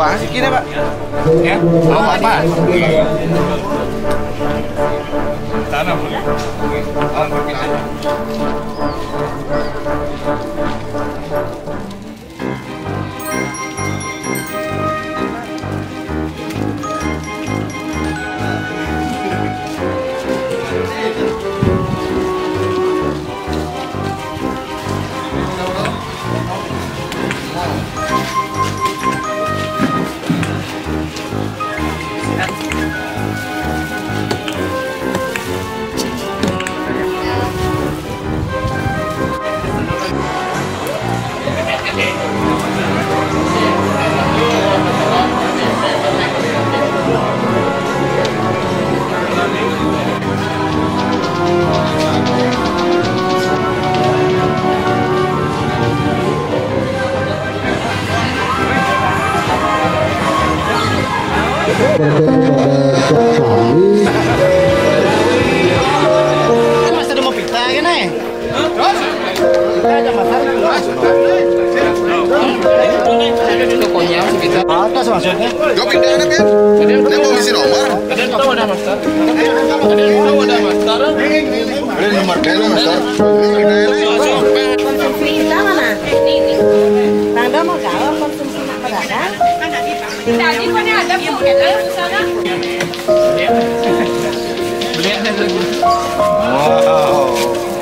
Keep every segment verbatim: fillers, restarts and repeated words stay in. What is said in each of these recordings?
Wah, sikit Pak. Ya, mau apa? Tanam. Mas ada mau pita kan eh? Ada masalah. Tokonya masih pita. Atas maksudnya. Kau pindah kan ya? Dia mau isi nomor. Ada tahu ada master. Ada tahu ada master. Ada nomor dia master. Konsumsi kita mana? Ini. Tanda mau jawab konsumsi nak berada? Tadi kan ada bukan di sana. Wow.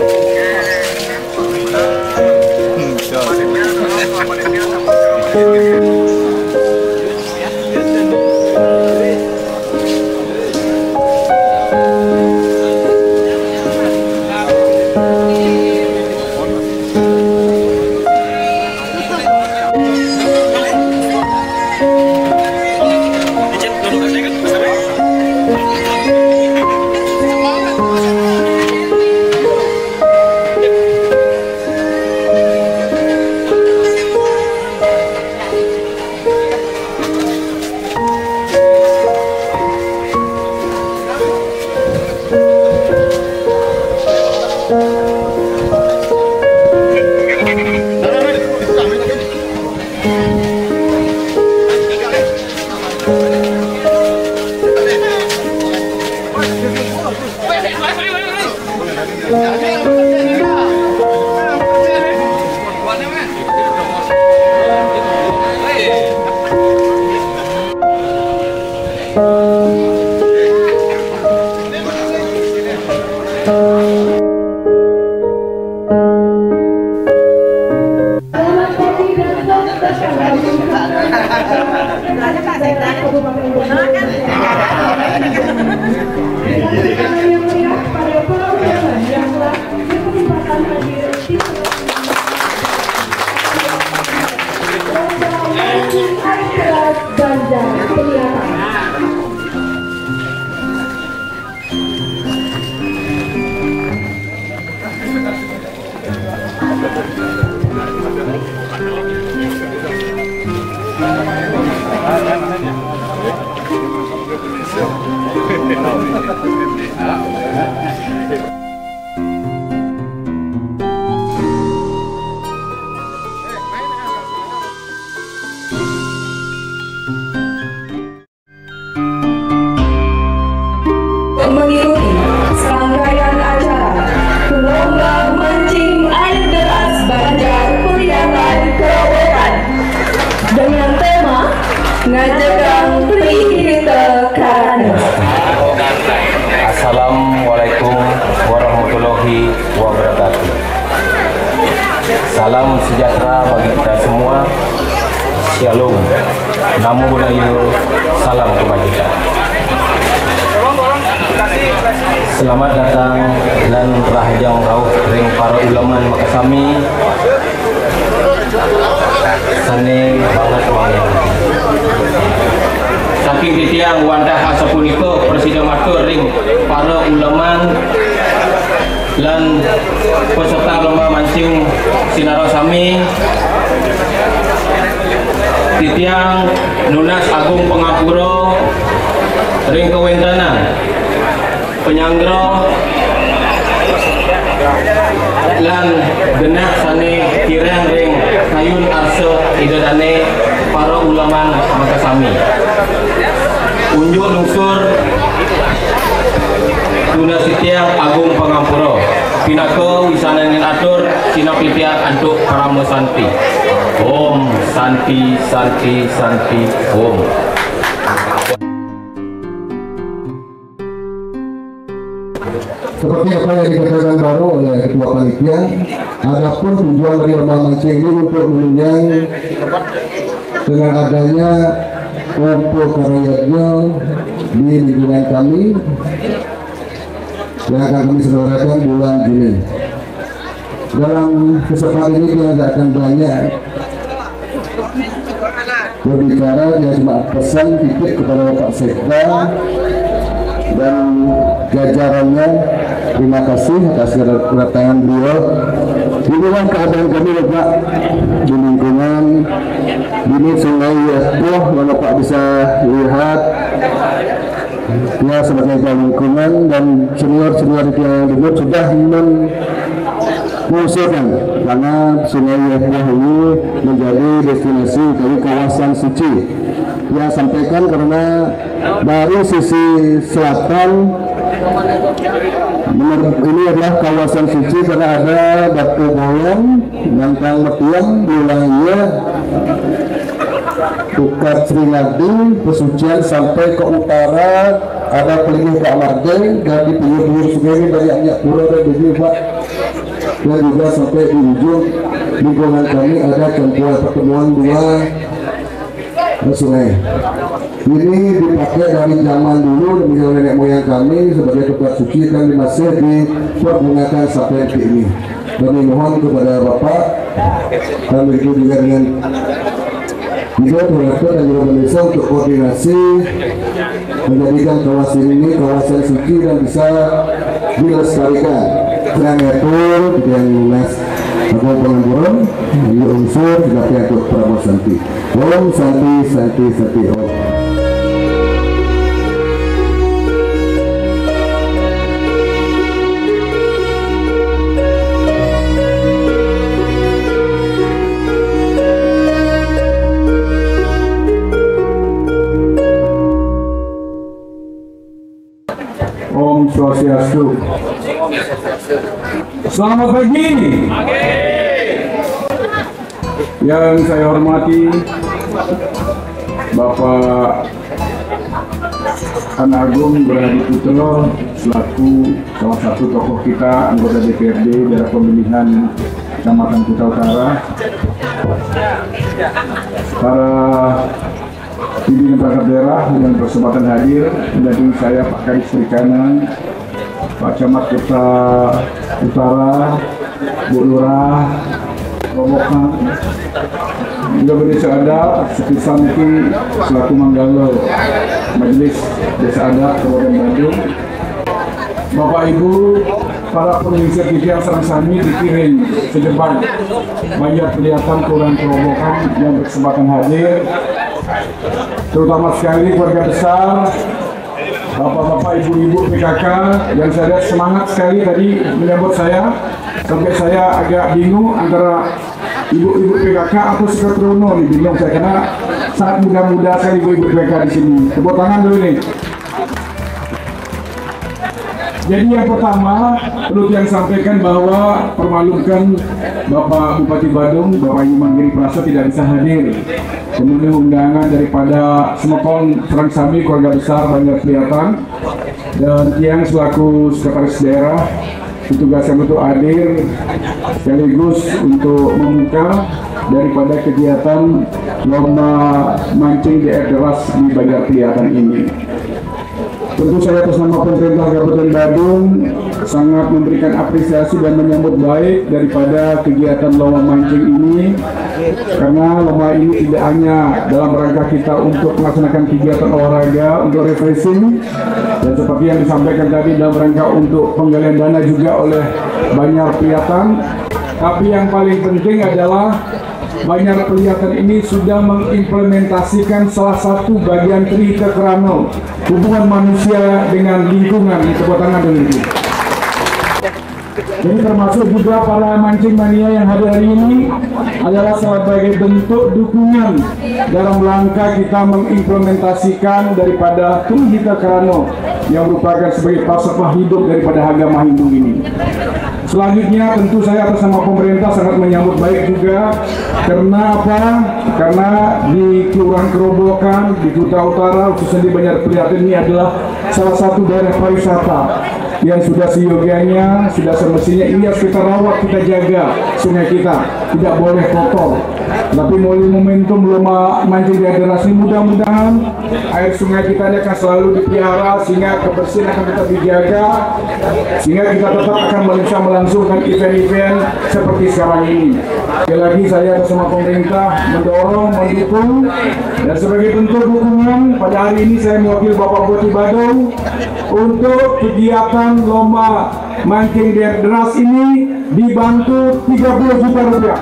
Mengikuti serangkaian acara lomba mancing air deras Banjar Kuliakan Kerobokan dengan tema Ngajegang Prihita Karana. Assalamualaikum warahmatullahi wabarakatuh. Salam sejahtera bagi kita semua. Shalom. Namo Buddhaya. Salam kebajikan. Selamat datang dan rahjang rauh ring para ulama Makasami. Sane banget wayang. Saking ditiang wadah asapuniko presiden matur ring para ulama lan peserta lomba mancing Sinarosami. Titiang Nunas Agung Pengapuro ring kewentanan penyanggro lan genak sane kirang ring kayun arso idadane para para ulama Makasami. Unjuk lungsur Tuna Setia Agung Pangampura. Pinaka wisana dengan atur sinapipia antuk Parama Santi. Om Santi Santi Santi Om. Seperti apa yang dikatakan baru oleh Ketua Panitia, adapun tujuan dari lomba mancing ini untuk menunjang dengan adanya kumpul karakyatnya di lingkungan kami yang akan kami selenggarakan bulan Juni. Dalam kesempatan ini kita akan banyak berbicara, dia cuma pesan titik kepada Bapak Sekda dan jajarannya. Terima kasih atas kedatangan beliau. Inilah keadaan kami Bapak di lingkungan ini Sungai Yahboh, kalau Pak bisa lihat ya sebagai lingkungan dan senior-senior yang dulu sudah mengusulkan karena Sungai Yahboh ini menjadi destinasi dari kawasan suci. Dia sampaikan karena dari sisi selatan ini adalah kawasan suci karena ada batu boyong, Bantang Metiang, wilayah Tukar Sringadi, Pesucian sampai ke utara ada Pelingih Kak Mardeng dan di pinggir-pinggir sungai ini banyak pura dan begini Pak. Dan juga sampai di ujung lingkungan kami ada campuran pertemuan dua sungai. Ini dipakai dari zaman dulu dengan nenek moyang kami sebagai tempat suci dan masih dipergunakan sampai detik ini. Kami mohon kepada Bapak dan begitu juga dengan juga Direktur dan juga Desa untuk koordinasi menjadikan kawasan ini kawasan suci dan bisa dilestarikan. Selain itu, yang lunas Agung Pangampura, ini unsur juga untuk Parama Santi. Om Santi Santi Santi Om. Om Swastiastu. Selamat pagi. Yang saya hormati Bapak An Agung Berhadi Putro selaku salah satu tokoh kita anggota D P R D daerah pemilihan Kecamatan Kuta Utara, para pimpinan perangkat daerah yang berkesempatan hadir, dan saya Pak Kadis Perikanan, Pak Camat Kuta Utara, Bu Lurah, Robokan, juga Desa Adat, Sepisan Ki selaku Manggalo Majelis Desa Adat Kabupaten Bandung, Bapak Ibu, para pemirsa T V yang serang sami dikirim sedepan banyak kelihatan kurang kerobokan yang berkesempatan hadir, terutama sekali keluarga besar, bapak-bapak, ibu-ibu P K K yang saya lihat semangat sekali tadi menyambut saya, sampai saya agak bingung antara ibu-ibu P K K atau Sekretrono nih, bingung saya karena sangat muda-muda sekali ibu-ibu P K K di sini. Tepuk tangan dulu nih. Jadi yang pertama perlu yang sampaikan bahwa permalukan Bapak Bupati Badung, Bapak Imam Giri Prasa tidak bisa hadir. Kemudian undangan daripada Semekon Serang Sami keluarga besar banyak kelihatan, dan yang selaku sekretaris daerah ditugaskan untuk hadir sekaligus untuk membuka daripada kegiatan lomba mancing di air deras di Banjar Kelihatan ini. Tentu saya atas nama pemerintah Kabupaten Badung sangat memberikan apresiasi dan menyambut baik daripada kegiatan lomba mancing ini, karena lomba ini tidak hanya dalam rangka kita untuk melaksanakan kegiatan olahraga untuk refreshing, dan seperti yang disampaikan tadi dalam rangka untuk penggalian dana juga oleh Banjar Kelihatan, tapi yang paling penting adalah Banjar Kelihatan ini sudah mengimplementasikan salah satu bagian Trihita Krano, hubungan manusia dengan lingkungan. Tepuk tangan dulu. Ini termasuk juga para mancing mania yang hadir hari ini adalah sebagai bentuk dukungan dalam rangka kita mengimplementasikan daripada Tumhika Karano yang merupakan sebagai falsafah hidup daripada agama Hindu ini. Selanjutnya tentu saya atas nama pemerintah sangat menyambut baik juga karena apa? Karena di Kelurahan Kerobokan di Kuta Utara khususnya di Banjar Prihatin ini adalah salah satu daerah pariwisata yang sudah seyogianya, sudah semestinya ini harus kita rawat, kita jaga sungai kita, tidak boleh kotor. Tapi melalui momentum lomba mancing di Aderasi, mudah-mudahan air sungai kita ini akan selalu dipelihara sehingga kebersihan akan tetap dijaga, sehingga kita tetap akan bisa melangsungkan event-event seperti sekarang ini. Sekali lagi saya bersama pemerintah mendorong, mendukung, dan sebagai bentuk dukungan pada hari ini saya mewakili Bapak Bupati Badung untuk kegiatan lomba mancing di Deras ini dibantu tiga puluh juta rupiah.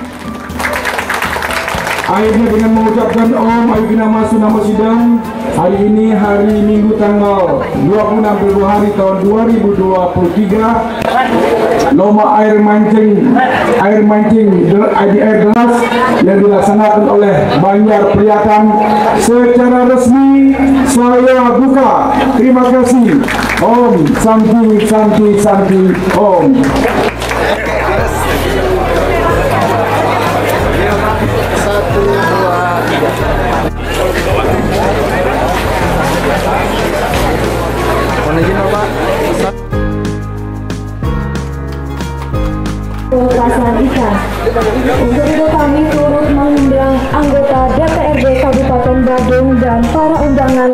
Akhirnya dengan mengucapkan Om Ayu Nama Sunama Sidang, hari ini hari Minggu tanggal dua puluh enam Februari tahun dua ribu dua puluh tiga, lomba air mancing air mancing di air deras yang dilaksanakan oleh Banjar Prihatin secara resmi saya buka. Terima kasih. Om Santi Santi Santi Om. Satu, dua, tiga. Mohon izin Bapak. Pelepasan ikan. Untuk itu kami turut mengundang anggota D P R D Kabupaten Badung dan para undangan.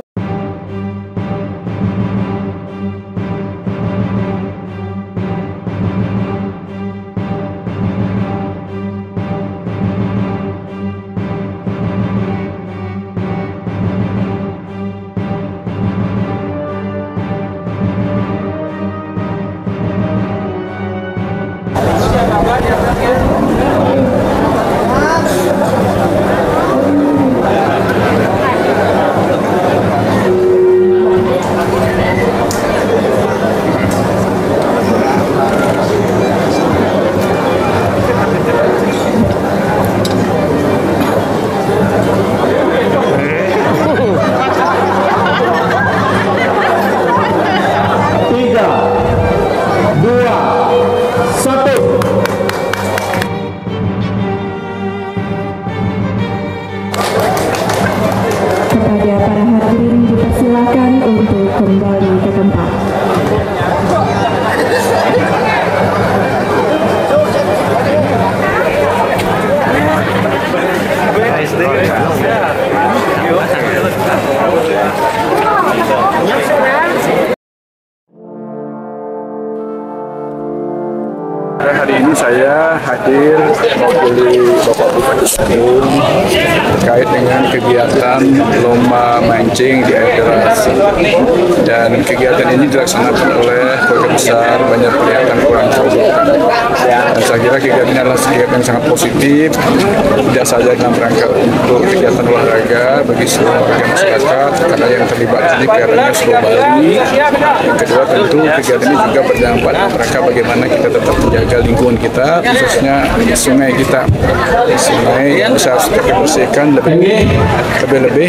Hari ini saya hadir mewakili Bapak Bupati Badung terkait dengan kegiatan lomba mancing di air deras, dan kegiatan ini dilaksanakan oleh keluarga besar Banjar Prihatin Kelurahan Kerobokan. Dan saya kira kegiatan ini adalah kegiatan yang sangat positif, tidak saja dalam rangka untuk kegiatan olahraga bagi seluruh warga masyarakat karena yang terlibat di sini kelihatannya seluruh Bali. Yang kedua tentu kegiatan ini juga berdampak dalam rangka bagaimana kita tetap menjaga lingkungan kita, khususnya sungai kita. Sungai yang bisa kita bersihkan lebih lebih lebih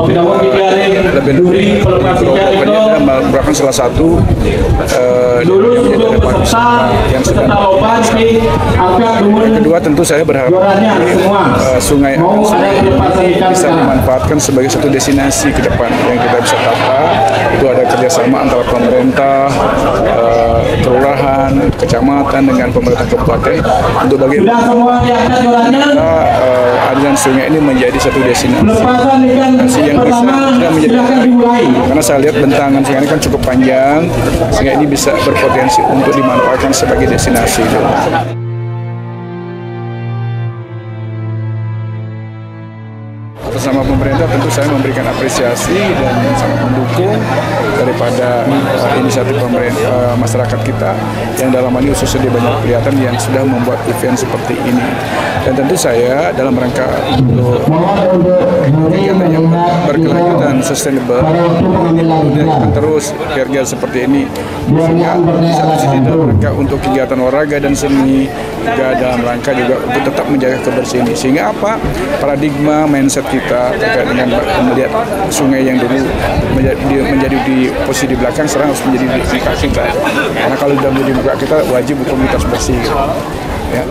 lebih lebih pokoknya merupakan salah satu uh, yang sedang. Yang kedua tentu saya berharap uh, sungai ini bisa dimanfaatkan sebagai satu destinasi ke depan yang kita bisa tata. Itu ada kerjasama antara pemerintah, uh, kelurahan, kecamatan dengan pemerintah kabupaten untuk bagaimana uh, aliran sungai ini menjadi satu destinasi yang bisa menjadi, karena saya lihat bentangan sungai ini kan cukup panjang sehingga ini bisa berpotensi untuk dimanfaatkan sebagai destinasi. Atas nama pemerintah tentu saya memberikan apresiasi dan sangat mendukung daripada uh, inisiatif pemerintah uh, masyarakat kita yang dalam hal ini khususnya di Banjar Prihatin yang sudah membuat event seperti ini. Dan tentu saya dalam rangka untuk kegiatan yang berkelanjutan, sustainable, dan terus biar seperti ini. Sehingga di satu sisi dalam rangka untuk kegiatan olahraga dan seni, juga dalam rangka juga untuk tetap menjaga kebersihan ini. Sehingga apa? Paradigma mindset kita terkait dengan melihat sungai yang dulu menjadi, menjadi di posisi di belakang sekarang harus menjadi di kaki kita. Karena kalau sudah menjadi buka kita wajib komunitas bersih. Ya.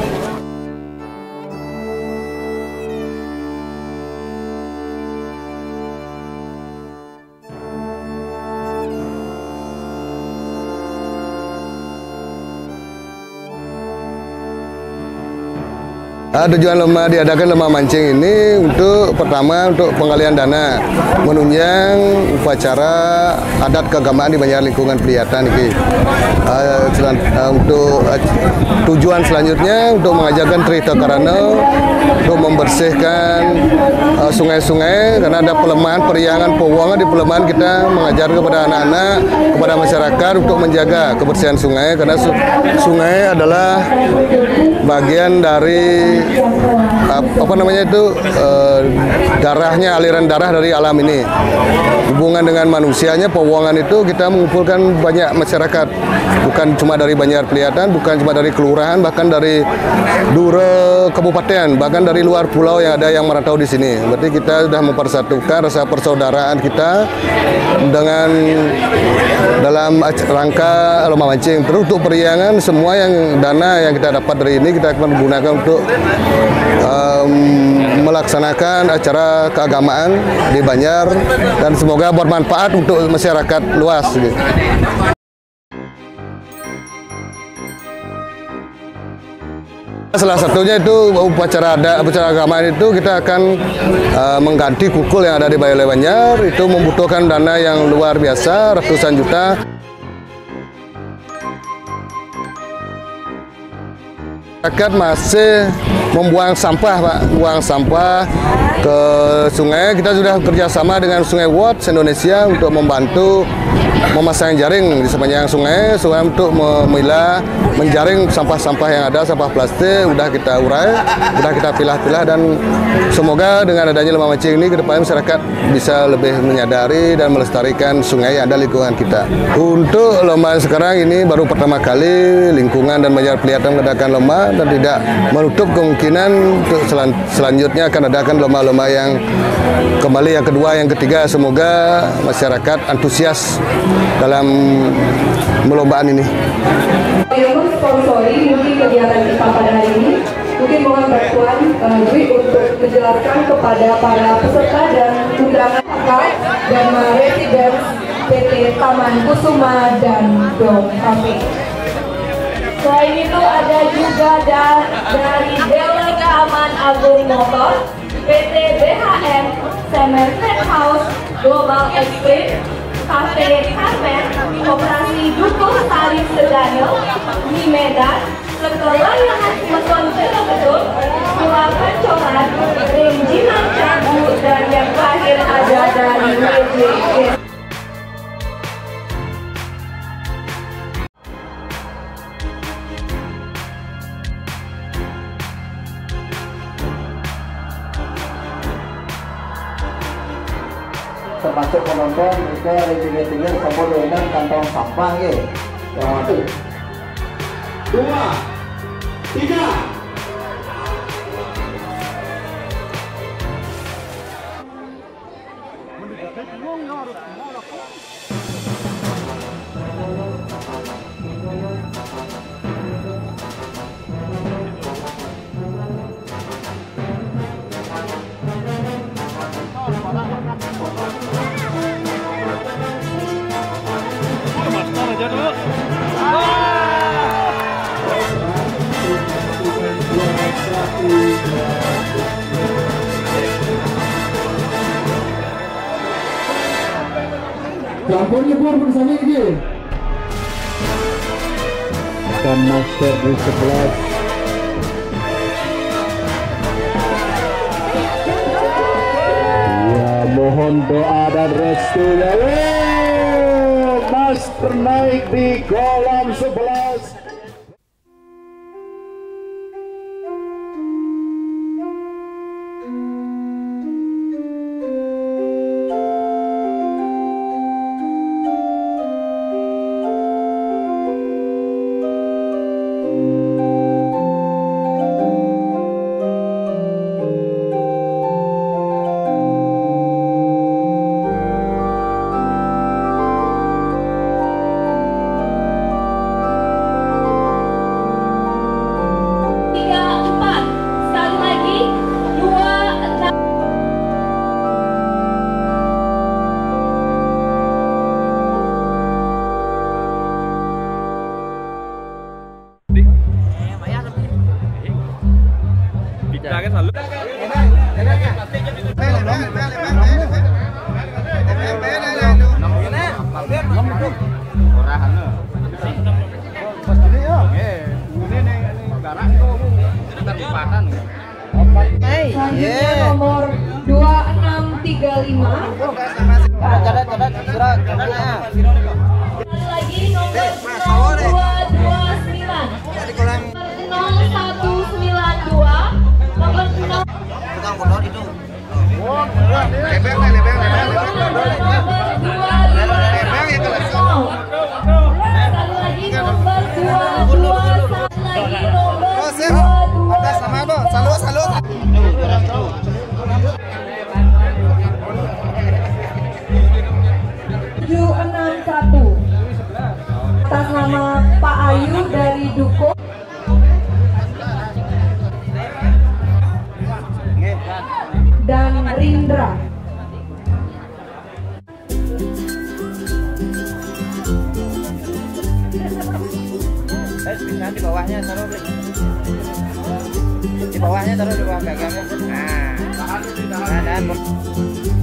Nah, tujuan lomba diadakan lomba mancing ini untuk pertama untuk penggalian dana menunjang upacara adat keagamaan di banyak lingkungan Pelihatan ini. Uh, uh, untuk uh, tujuan selanjutnya untuk mengajarkan Trita Karana untuk membersihkan sungai-sungai uh, karena ada pelemahan periangan pewongan di pelemahan, kita mengajar kepada anak-anak, kepada masyarakat untuk menjaga kebersihan sungai karena su sungai adalah bagian dari apa namanya itu uh, darahnya, aliran darah dari alam ini. Hubungan dengan manusianya, pewongan itu kita mengumpulkan banyak masyarakat, bukan cuma dari Banjar Pelihatan, bukan cuma dari kelurahan, bahkan dari Dura Kabupaten, bahkan dari luar pulau yang ada yang merantau di sini. Berarti kita sudah mempersatukan rasa persaudaraan kita dengan dalam rangka lomba mancing. Terus untuk periangan, semua yang dana yang kita dapat dari ini kita akan gunakan untuk um, melaksanakan acara keagamaan di Banjar dan semoga bermanfaat untuk masyarakat luas. Gitu. Salah satunya itu upacara adat, upacara agama itu kita akan uh, mengganti kukul yang ada di Bayole Banjar. Itu membutuhkan dana yang luar biasa, ratusan juta. Masyarakat masih membuang sampah, Pak, buang sampah ke sungai. Kita sudah kerjasama dengan Sungai Watch Indonesia untuk membantu memasang jaring di sepanjang sungai, sungai untuk memilah, menjaring sampah-sampah yang ada, sampah plastik, udah kita urai, udah kita pilah-pilah, dan semoga dengan adanya lomba mancing ini ke depan masyarakat bisa lebih menyadari dan melestarikan sungai yang ada lingkungan kita. Untuk lomba sekarang ini baru pertama kali lingkungan dan Banjar Pelihatan mengadakan lomba, dan tidak menutup kemungkinan untuk selan selanjutnya akan adakan lomba-lomba yang kembali yang kedua, yang ketiga. Semoga masyarakat antusias dalam perlombaan ini. Yang mensponsori mungkin kegiatan kita pada hari ini, mungkin mohon bantuan uh, Dwi untuk menjelaskan kepada para peserta dan undangan dan residen P T Taman Kusuma dan Dom Cafe. Selain itu ada juga da dari dealer Taman Agung Motor, P T B H M, Semer Pet House, Global Express, Cafe Carmen, Operasi Dukuh Tarif Sedana di Medan, Sekelayangan Meton Betul, Pulau Pancoran, Rinjinan Cagu, dan yang terakhir ada dari W J G. Termasuk penonton mereka tinggal-tinggal sama dengan kantong sampah ya. Yang satu, dua, tiga. Campur nyebur bersama ini. Dan master di sebelas. Ya, mohon doa dan restunya. Master naik di kolam sebelas. Selanjutnya nomor dua enam tiga lima. Lagi nomor nol dua dua sembilan. nol satu sembilan dua. Nomor nol. Sekali lagi nomor dua dua lagi nomor Salut, salut. tujuh enam satu atas nama Pak Ayu dari Duko dan Rindra. Di bawahnya taruh di bawahnya taruh di bawah gagangnya. Nah, nah dan